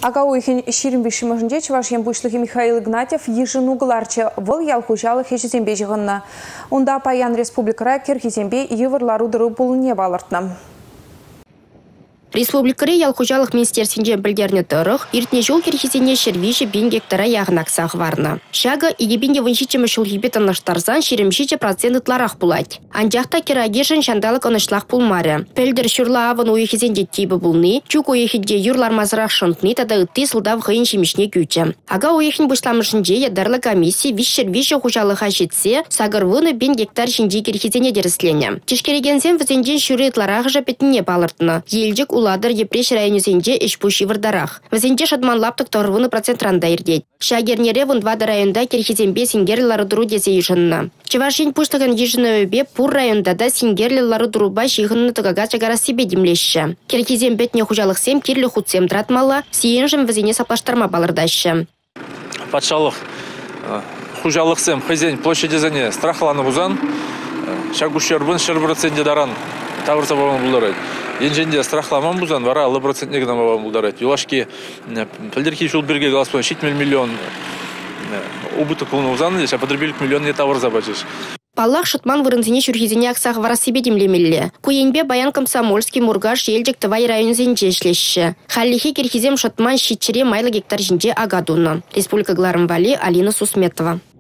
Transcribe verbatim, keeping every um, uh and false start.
Ага уйхин ширинбеші mëжынде Чувашиян бұшлығы Михаил Игнатьев ежіну ғыларчы выл ялхужалы хешізембе жығынна. Онда Паян Республикара керхизембе евырлару дыру бұлыне балыртна. Республикаре ялхужалық министерствінде білдеріне тұрық, ертіне жол керхизене шервиші бен гектара яғынақсақ варны. Шага егебенде выншичемі шылхибет аныштарзан шеремшиче процентларақ бұлайды. Анжақта керагешін шандалық анышлақ бұлмары. Пәлдір шүрлі авын ойхизенде тейбі бұлны, чук ойхиде юрлар мазырақ шынтны тада үтті сылдав ғайын шемішне күйчі. Ага ойхин бұшламышынже ядарлы комиссия виш шервиші хужалыға жетсе, сағырвыны бен гектар шинже керхизене деріслене. Чешкерегенсен візенден шүрі етларақ жапетіне балыртны. Елжік Уладыр Епреш районезенде ешпуши вардарах. Вазенде шадман лаптық торвыны процент ранда ирдет. Шагернере вундвада районда керхизембе сингерлары дұру десе ешінна. Чевашин пуштаган ешіні өбе пур районда да сингерлары дұруба шиғынны тығага чагара себе демлешші. Керхизембетне хужалық сем керлі худсем дратмала, сиенжім вазене саплаштарма балырдашы. Патшалық хужалық сем хозяин площадезіне страхланы бузан, шагушербін шербірценде даран тавырса бабан бұлдарайды. Енженде страхламан бұзан, вара алты процент негіна бабан бұлдарайды. Юлашки пілдерки жол берге ғаласпан шет миллион убыток бұлны бұзан, а подребелік миллион не тавырса бачыш. Паллах шутман вырынзине шүрхизине аксақ вара себе демлемелі. Куенбе баян комсомольский мургаш елдік тывай районзенде шлешші. Халлихи керхизем шутман щитчере майлы гектар жинде агадуны. Республика Гларымвали, Алина Сусметова.